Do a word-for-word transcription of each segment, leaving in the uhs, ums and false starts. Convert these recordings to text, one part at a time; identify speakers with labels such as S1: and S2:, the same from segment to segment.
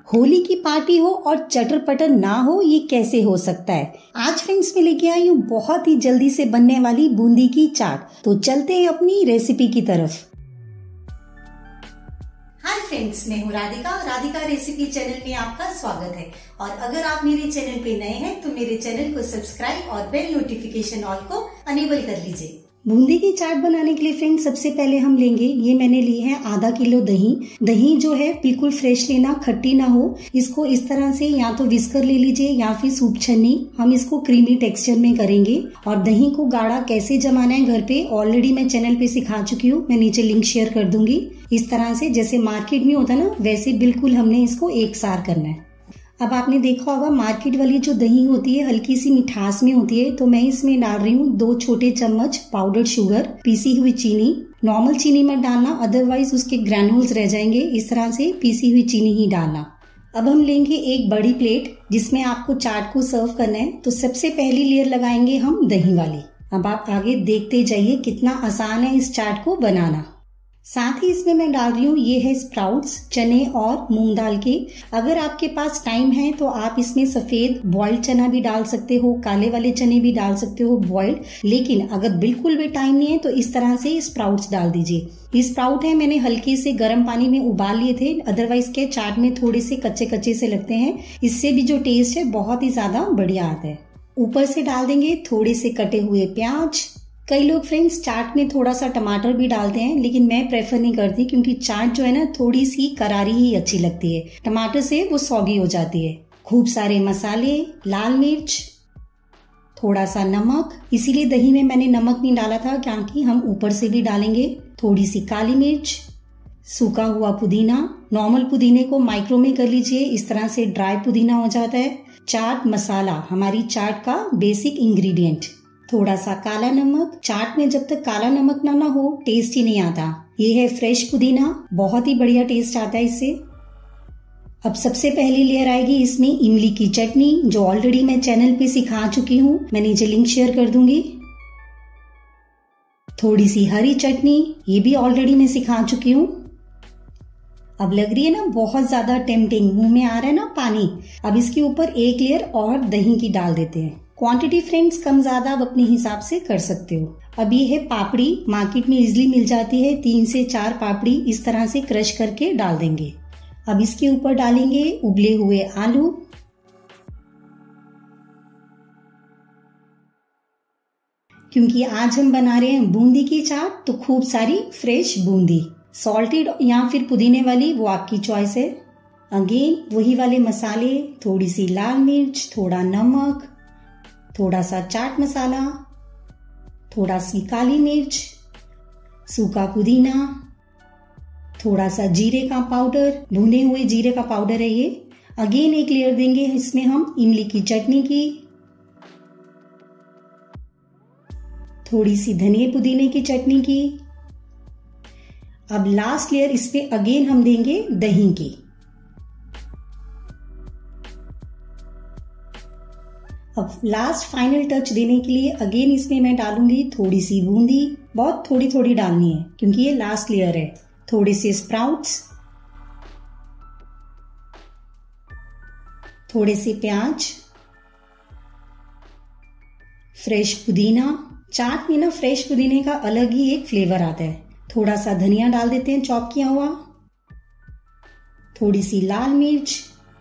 S1: होली की पार्टी हो और चटर पटर ना हो, ये कैसे हो सकता है। आज फ्रेंड्स मैं लेके आई हूँ बहुत ही जल्दी से बनने वाली बूंदी की चाट। तो चलते हैं अपनी रेसिपी की तरफ। हाय फ्रेंड्स, मैं हूँ राधिका। राधिका रेसिपी चैनल में आपका स्वागत है। और अगर आप मेरे चैनल पे नए हैं तो मेरे चैनल को सब्सक्राइब और बेल नोटिफिकेशन ऑल को अनेबल कर लीजिए। बूंदी की चाट बनाने के लिए फ्रेंड्स सबसे पहले हम लेंगे, ये मैंने ली है आधा किलो दही। दही जो है बिल्कुल फ्रेश लेना, खट्टी ना हो। इसको इस तरह से या तो विस्कर ले लीजिए या फिर सूप छन्नी। हम इसको क्रीमी टेक्सचर में करेंगे। और दही को गाढ़ा कैसे जमाना है घर पे ऑलरेडी मैं चैनल पे सिखा चुकी हूँ, मैं नीचे लिंक शेयर कर दूंगी। इस तरह से जैसे मार्केट में होता है ना, वैसे बिल्कुल हमने इसको एक सार करना है। अब आपने देखा होगा मार्केट वाली जो दही होती है हल्की सी मिठास में होती है, तो मैं इसमें डाल रही हूँ दो छोटे चम्मच पाउडर शुगर, पीसी हुई चीनी। नॉर्मल चीनी मत डालना, अदरवाइज उसके ग्रैन्युल्स रह जाएंगे। इस तरह से पीसी हुई चीनी ही डालना। अब हम लेंगे एक बड़ी प्लेट जिसमें आपको चाट को सर्व करना है। तो सबसे पहली लेयर लगाएंगे हम दही वाली। अब आप आगे देखते जाइए कितना आसान है इस चाट को बनाना। साथ ही इसमें मैं डाल रही हूँ ये है स्प्राउट्स, चने और मूंग दाल के। अगर आपके पास टाइम है तो आप इसमें सफेद बॉइल्ड चना भी डाल सकते हो, काले वाले चने भी डाल सकते हो बॉइल्ड। लेकिन अगर बिल्कुल भी टाइम नहीं है तो इस तरह से स्प्राउट्स डाल दीजिए। ये स्प्राउट है मैंने हल्के से गर्म पानी में उबाल लिए थे, अदरवाइज के चाट में थोड़े से कच्चे कच्चे से लगते हैं। इससे भी जो टेस्ट है बहुत ही ज्यादा बढ़िया आता है। ऊपर से डाल देंगे थोड़े से कटे हुए प्याज। कई लोग फ्रेंड्स चाट में थोड़ा सा टमाटर भी डालते हैं, लेकिन मैं प्रेफर नहीं करती क्योंकि चाट जो है ना थोड़ी सी करारी ही अच्छी लगती है। टमाटर से वो सौगी हो जाती है। खूब सारे मसाले, लाल मिर्च, थोड़ा सा नमक। इसीलिए दही में मैंने नमक नहीं डाला था क्योंकि हम ऊपर से भी डालेंगे। थोड़ी सी काली मिर्च, सूखा हुआ पुदीना। नॉर्मल पुदीने को माइक्रो में कर लीजिए, इस तरह से ड्राई पुदीना हो जाता है। चाट मसाला, हमारी चाट का बेसिक इंग्रेडिएंट। थोड़ा सा काला नमक। चाट में जब तक काला नमक ना ना हो टेस्ट ही नहीं आता। ये है फ्रेश पुदीना, बहुत ही बढ़िया टेस्ट आता है इससे। अब सबसे पहली लेयर आएगी इसमें इमली की चटनी, जो ऑलरेडी मैं चैनल पे सिखा चुकी हूँ, मैं नीचे लिंक शेयर कर दूंगी। थोड़ी सी हरी चटनी, ये भी ऑलरेडी मैं सिखा चुकी हूँ। अब लग रही है ना बहुत ज्यादा टेम्पटिंग, मुंह में आ रहा है ना पानी। अब इसके ऊपर एक लेयर और दही की डाल देते हैं। क्वांटिटी फ्रेंड्स कम ज्यादा आप अपने हिसाब से कर सकते हो। अब ये है पापड़ी, मार्केट में इजीली मिल जाती है। तीन से चार पापड़ी इस तरह से क्रश करके डाल देंगे। अब इसके ऊपर डालेंगे उबले हुए आलू। क्योंकि आज हम बना रहे हैं बूंदी की चाट, तो खूब सारी फ्रेश बूंदी, सॉल्टेड या फिर पुदीने वाली, वो आपकी चॉइस है। अगेन वही वाले मसाले, थोड़ी सी लाल मिर्च, थोड़ा नमक, थोड़ा सा चाट मसाला, थोड़ा सी काली मिर्च, सूखा पुदीना, थोड़ा सा जीरे का पाउडर, भुने हुए जीरे का पाउडर है ये। अगेन एक लेयर देंगे इसमें हम इमली की चटनी की, थोड़ी सी धनिया पुदीने की चटनी की। अब लास्ट लेयर इस पे अगेन हम देंगे दही की। अब लास्ट फाइनल टच देने के लिए अगेन इसमें मैं डालूंगी थोड़ी सी बूंदी। बहुत थोड़ी थोड़ी डालनी है क्योंकि ये लास्ट लेयर है। थोड़े से स्प्राउट्स, थोड़े से प्याज, फ्रेश पुदीना। चाट में ना फ्रेश पुदीने का अलग ही एक फ्लेवर आता है। थोड़ा सा धनिया डाल देते हैं चॉप किया हुआ, थोड़ी सी लाल मिर्च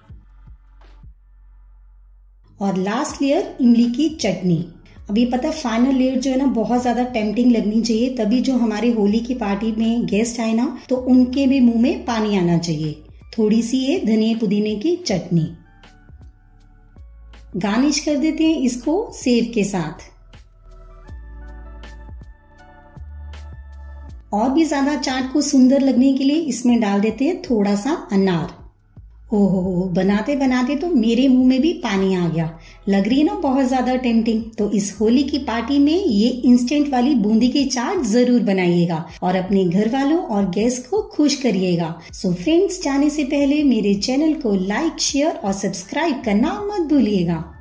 S1: और लास्ट लेयर इमली की चटनी। अब ये पता फाइनल लेयर जो है ना बहुत ज्यादा टेम्पटिंग लगनी चाहिए, तभी जो हमारे होली की पार्टी में गेस्ट आए ना तो उनके भी मुंह में पानी आना चाहिए। थोड़ी सी ये धनिया पुदीने की चटनी। गार्निश कर देते हैं इसको सेव के साथ। और भी ज्यादा चाट को सुंदर लगने के लिए इसमें डाल देते हैं थोड़ा सा अनार। ओहो, बनाते बनाते तो मेरे मुंह में भी पानी आ गया। लग रही है ना बहुत ज्यादा टेम्पटिंग। तो इस होली की पार्टी में ये इंस्टेंट वाली बूंदी की चाट जरूर बनाइएगा और अपने घर वालों और गेस्ट को खुश करिएगा। सो फ्रेंड्स, जाने से पहले मेरे चैनल को लाइक, शेयर और सब्सक्राइब करना मत भूलिएगा।